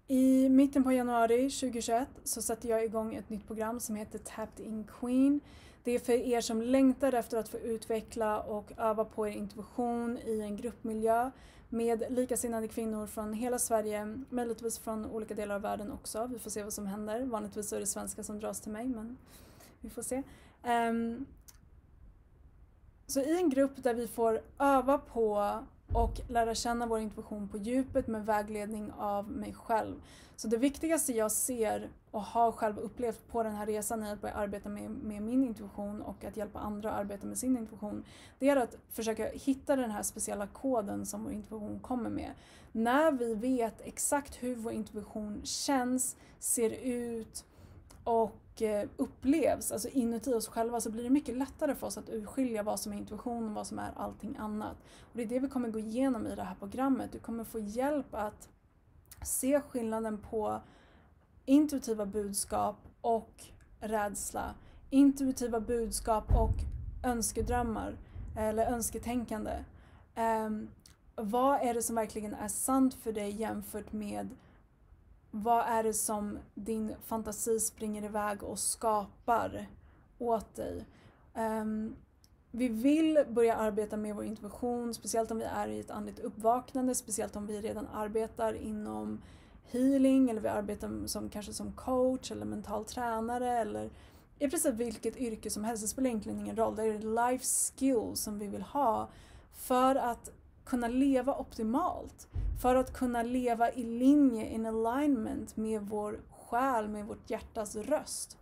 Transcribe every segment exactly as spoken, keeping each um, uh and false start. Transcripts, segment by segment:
I mitten på januari tjugohundratjugoett så sätter jag igång ett nytt program som heter Tapped in Queen. Det är för er som längtar efter att få utveckla och öva på er intuition i en gruppmiljö med likasinnade kvinnor från hela Sverige, möjligtvis från olika delar av världen också. Vi får se vad som händer. Vanligtvis är det svenska som dras till mig, men vi får se. Um, så i en grupp där vi får öva på och lära känna vår intuition på djupet med vägledning av mig själv. Så det viktigaste jag ser och har själv upplevt på den här resan är att börja arbeta med, med min intuition och att hjälpa andra att arbeta med sin intuition. Det är att försöka hitta den här speciella koden som vår intuition kommer med. När vi vet exakt hur vår intuition känns, ser ut och upplevs, alltså inuti oss själva, så blir det mycket lättare för oss att urskilja vad som är intuition och vad som är allting annat. Och det är det vi kommer gå igenom i det här programmet. Du kommer få hjälp att se skillnaden på intuitiva budskap och rädsla. Intuitiva budskap och önskedrömmar eller önsketänkande. Um, vad är det som verkligen är sant för dig jämfört med vad är det som din fantasi springer iväg och skapar åt dig? Um, vi vill börja arbeta med vår intuition, speciellt om vi är i ett andligt uppvaknande, speciellt om vi redan arbetar inom healing eller vi arbetar som, kanske som coach eller mental tränare eller i princip vilket yrke som helst. Det spelar egentligen ingen roll. Det är life skills som vi vill ha för att kunna leva optimalt. För att kunna leva i linje, in alignment med vår själ, med vårt hjärtas röst.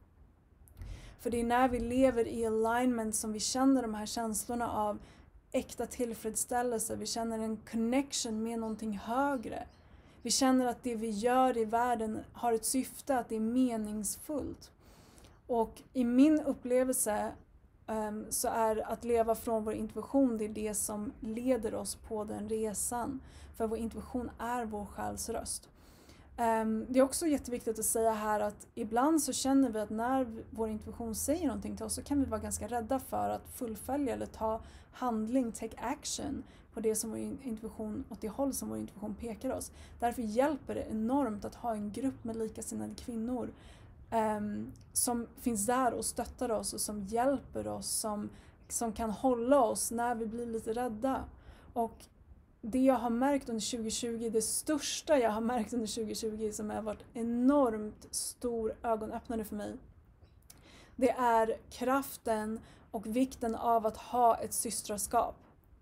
För det är när vi lever i alignment som vi känner de här känslorna av äkta tillfredsställelse. Vi känner en connection med någonting högre. Vi känner att det vi gör i världen har ett syfte, att det är meningsfullt. Och i min upplevelse um, så är att leva från vår intuition, det är det som leder oss på den resan. För vår intuition är vår själs röst. Um, det är också jätteviktigt att säga här att ibland så känner vi att när vår intuition säger någonting till oss så kan vi vara ganska rädda för att fullfölja eller ta handling, take action på det som vår intuition, åt det håll som vår intuition pekar oss. Därför hjälper det enormt att ha en grupp med likasinnade kvinnor um, som finns där och stöttar oss och som hjälper oss, som, som kan hålla oss när vi blir lite rädda. Och det jag har märkt under tjugohundratjugo, det största jag har märkt under tjugohundratjugo som har varit enormt stor ögonöppnare för mig, det är kraften och vikten av att ha ett systraskap.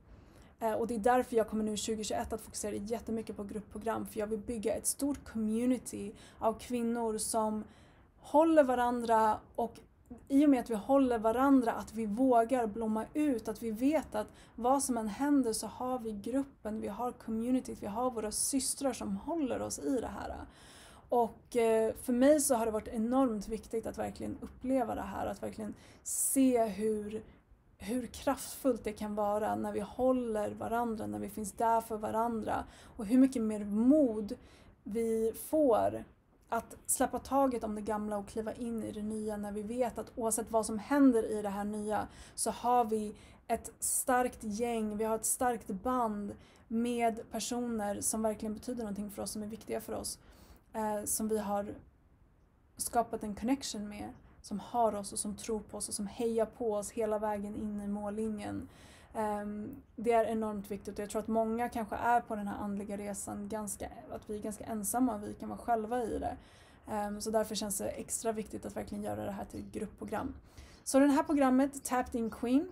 Och det är därför jag kommer nu tjugohundratjugoett att fokusera jättemycket på gruppprogram, för jag vill bygga ett stort community av kvinnor som håller varandra, och i och med att vi håller varandra, att vi vågar blomma ut, att vi vet att vad som än händer så har vi gruppen, vi har communityt, vi har våra systrar som håller oss i det här. Och för mig så har det varit enormt viktigt att verkligen uppleva det här, att verkligen se hur, hur kraftfullt det kan vara när vi håller varandra, när vi finns där för varandra, och hur mycket mer mod vi får att släppa taget om det gamla och kliva in i det nya, när vi vet att oavsett vad som händer i det här nya så har vi ett starkt gäng, vi har ett starkt band med personer som verkligen betyder någonting för oss, som är viktiga för oss, eh, som vi har skapat en connection med, som har oss och som tror på oss och som hejar på oss hela vägen in i mållinjen. Um, det är enormt viktigt, och jag tror att många kanske är på den här andliga resan ganska, att vi är ganska ensamma och vi kan vara själva i det. Um, så därför känns det extra viktigt att verkligen göra det här till ett gruppprogram. Så det här programmet, Tapped in Queen,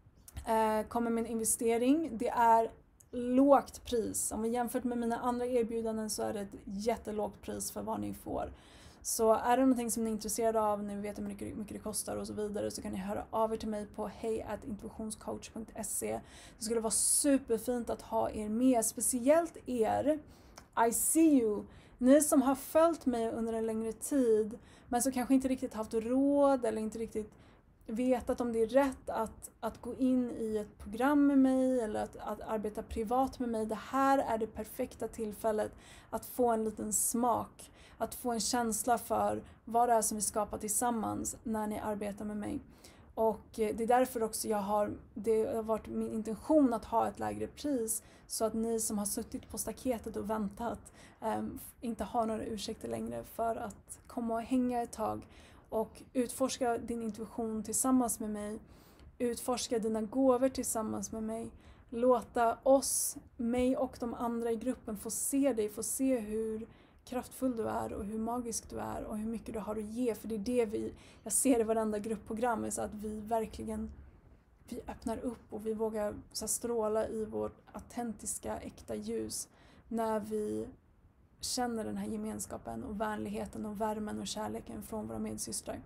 uh, kommer med en investering. Det är lågt pris. Om vi jämfört med mina andra erbjudanden så är det ett jättelågt pris för vad ni får. Så är det någonting som ni är intresserade av, ni vet hur mycket, mycket det kostar och så vidare, så kan ni höra av er till mig på hej at intuitionscoach punkt se. Det skulle vara superfint att ha er med, speciellt er, I see you, ni som har följt mig under en längre tid men som kanske inte riktigt haft råd eller inte riktigt vetat om det är rätt att, att gå in i ett program med mig eller att, att arbeta privat med mig. Det här är det perfekta tillfället att få en liten smak, att få en känsla för vad det är som vi skapar tillsammans när ni arbetar med mig. Och det är därför också jag har, det har varit min intention att ha ett lägre pris så att ni som har suttit på staketet och väntat um, inte har några ursäkter längre för att komma och hänga ett tag och utforska din intuition tillsammans med mig, utforska dina gåvor tillsammans med mig, låta oss, mig och de andra i gruppen få se dig, få se hur kraftfull du är och hur magisk du är och hur mycket du har att ge. För det är det vi, jag ser i varenda gruppprogram, är så att vi verkligen vi öppnar upp och vi vågar så här, stråla i vårt autentiska, äkta ljus när vi känner den här gemenskapen och vänligheten och värmen och kärleken från våra medsystrar.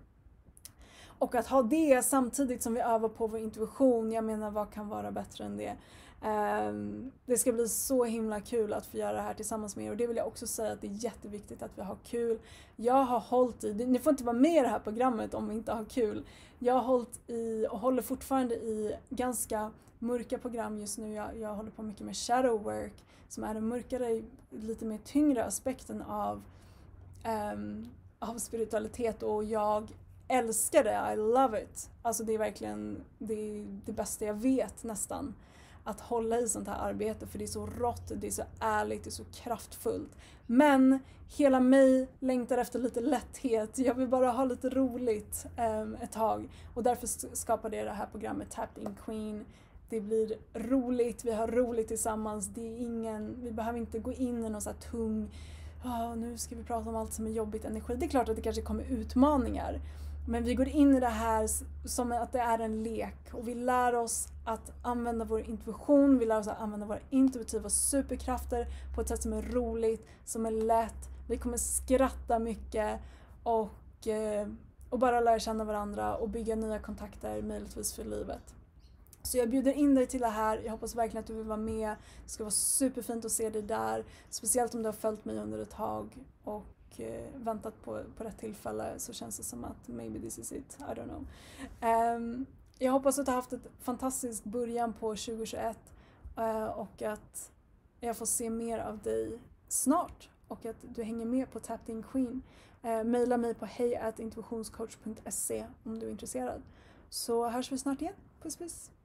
Och att ha det samtidigt som vi övar på vår intuition, jag menar vad kan vara bättre än det? Um, det ska bli så himla kul att få göra det här tillsammans med er och det vill jag också säga att det är jätteviktigt att vi har kul. Jag har hållit i, ni får inte vara med i det här programmet om vi inte har kul. Jag har hållit i och håller fortfarande i ganska mörka program just nu. Jag, jag håller på mycket med shadow work som är den mörkare, lite mer tyngre aspekten av, um, av spiritualitet och jag älskar det, I love it. Alltså det är verkligen det, det bästa jag vet nästan. Att hålla i sånt här arbete för det är så rått, det är så ärligt, det är så kraftfullt. Men hela mig längtar efter lite lätthet. Jag vill bara ha lite roligt um, ett tag. Och därför skapade jag det här programmet Tapped in Queen. Det blir roligt, vi har roligt tillsammans. Det är ingen, vi behöver inte gå in i någon så här tung, oh, nu ska vi prata om allt som är jobbigt, energi. Det är klart att det kanske kommer utmaningar. Men vi går in i det här som att det är en lek och vi lär oss att använda vår intuition, vi lär oss att använda våra intuitiva superkrafter på ett sätt som är roligt, som är lätt. Vi kommer skratta mycket och, och bara lära känna varandra och bygga nya kontakter möjligtvis för livet. Så jag bjuder in dig till det här, jag hoppas verkligen att du vill vara med. Det ska vara superfint att se dig där, speciellt om du har följt mig under ett tag och väntat på, på rätt tillfälle så känns det som att maybe this is it, I don't know. Um, jag hoppas att du har haft ett fantastiskt början på tjugohundratjugoett uh, och att jag får se mer av dig snart och att du hänger med på Tapped in Queen. Uh, maila mig på hej at intuitionscoach punkt se om du är intresserad. Så hörs vi snart igen. Puss puss!